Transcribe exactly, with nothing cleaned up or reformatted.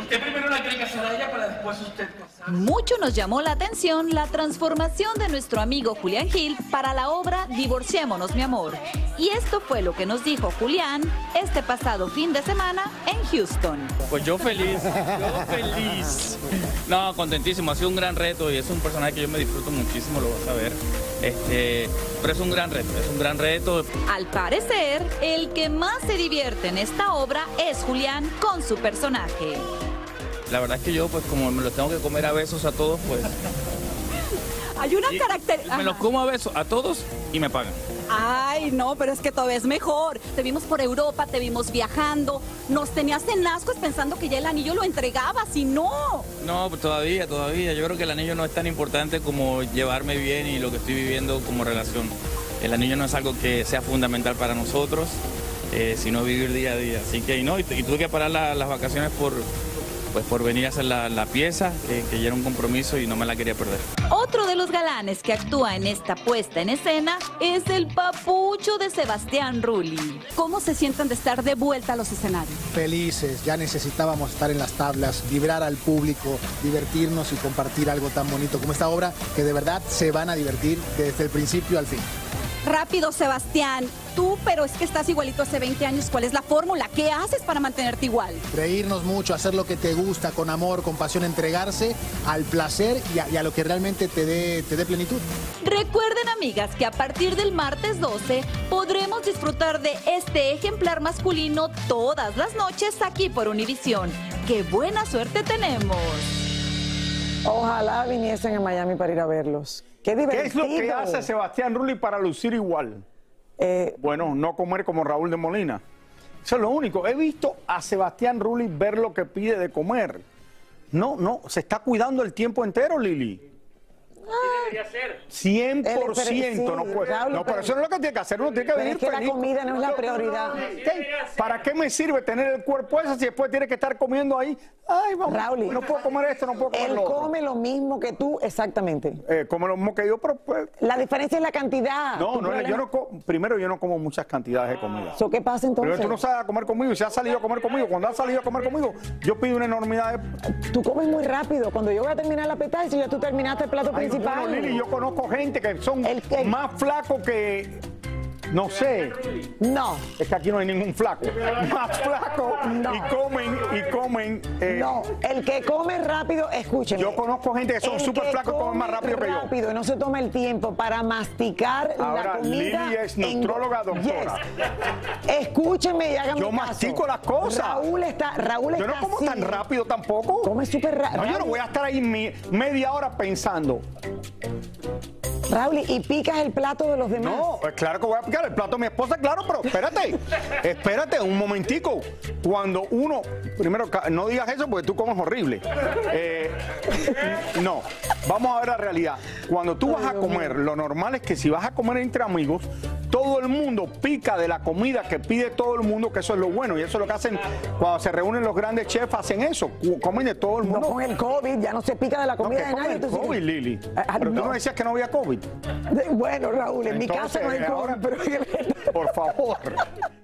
Usted primero la quiere casar a ella para después usted casar. Mucho nos llamó la atención la transformación de nuestro amigo Julián Gil para la obra Divorciémonos, mi amor. Y esto fue lo que nos dijo Julián este pasado fin de semana en Houston. Pues yo feliz, yo feliz. No, contentísimo, ha sido un gran reto y es un personaje que yo me disfruto muchísimo, lo vas a ver. Este, pero es un gran reto, es un gran reto. Al parecer, el que más se divierte en esta obra es Julián con su personaje. La verdad es que yo, pues como me los tengo que comer a besos a todos, pues... Hay una característica... Me los como a besos a todos y me pagan. Ay, no, pero es que todo es mejor. Te vimos por Europa, te vimos viajando. Nos tenías en ascuas pensando que ya el anillo lo entregabas y no. No, pues todavía, todavía. Yo creo que el anillo no es tan importante como llevarme bien y lo que estoy viviendo como relación. El anillo no es algo que sea fundamental para nosotros, eh, sino vivir día a día. Así que, no, y, y tuve que parar la, las vacaciones por... pues por venir a hacer la, la pieza, que, que ya era un compromiso y no me la quería perder. Otro de los galanes que actúa en esta puesta en escena es el papucho de Sebastián Rulli. ¿Cómo se sienten de estar de vuelta a los escenarios? Felices, ya necesitábamos estar en las tablas, vibrar al público, divertirnos y compartir algo tan bonito como esta obra, que de verdad se van a divertir desde el principio al fin. Rápido, Sebastián, tú, pero es que estás igualito hace veinte años. ¿Cuál es la fórmula? ¿Qué haces para mantenerte igual? Reírnos mucho, hacer lo que te gusta, con amor, con pasión, entregarse al placer y a, y a lo que realmente te dé, te dé plenitud. Recuerden, amigas, que a partir del martes doce podremos disfrutar de este ejemplar masculino todas las noches aquí por Univisión. ¡Qué buena suerte tenemos! Ojalá viniesen a Miami para ir a verlos. ¡Qué divertido! ¿Qué es lo que hace Sebastián Rulli para lucir igual? Eh, bueno, no comer como Raúl de Molina. Eso es lo único. He visto a Sebastián Rulli ver lo que pide de comer. No, no, se está cuidando el tiempo entero, Lili. Debería ser. cien por ciento, no puede. Raúl, No, pero eso no es lo que tiene que hacer, uno tiene que pero venir es que feliz. la comida no es la prioridad. ¿Qué? ¿Para qué me sirve tener el cuerpo ese si después tiene que estar comiendo ahí? Ay, vamos, Raúl, no puedo comer esto, no puedo comer Él lo otro. come lo mismo que tú, exactamente. Eh, come lo mismo que yo, pero pues... La diferencia es la cantidad. No, Tu no, problema- yo no co- primero yo no como muchas cantidades de comida. ¿So qué pasa entonces? Pero tú no sabes a comer conmigo y si has salido a comer conmigo. Cuando has salido a comer conmigo, yo pido una enormidad de... Tú comes muy rápido. Cuando yo voy a terminar la petaza, ya tú terminaste el plato Ay, principal. bueno, Lili, yo conozco gente que son El que- más flacos que... No sé, No, es que aquí no hay ningún flaco. Más flacos No. y comen, y comen... eh, no. El que come rápido, escúcheme. Yo conozco gente que son El súper flacos y comen come más rápido que yo. rápido y no se toma el tiempo para masticar la Ahora, comida. Lili es en- nutróloga, doctora. Yes. Escúcheme y hágame Yo caso. mastico las cosas. Raúl está, Raúl Yo está no como así. tan rápido tampoco. Come súper rápido. No, yo no voy a estar ahí mi- media hora pensando. Raúl, y picas el plato de los demás. No, pues claro que voy a picar el plato de mi esposa, claro, pero espérate, espérate un momentico. Cuando uno, primero, ca- no digas eso porque tú comes horrible. Eh, no, vamos a ver la realidad. Cuando tú vas a comer, lo normal es que si vas a comer entre amigos, todo el mundo pica de la comida que pide todo el mundo, que eso es lo bueno. Y eso es lo que hacen cuando se reúnen los grandes chefs, hacen eso, cu- comen de todo el No, mundo. con el COVID ya no se pica de la No, comida que de con nadie. el tú sí- COVID, Lili. Ah, Pero tú no. no decías que no había COVID. Bueno, Raúl, en mi casa no hay Entonces, COVID, ahora- pero... Por favor.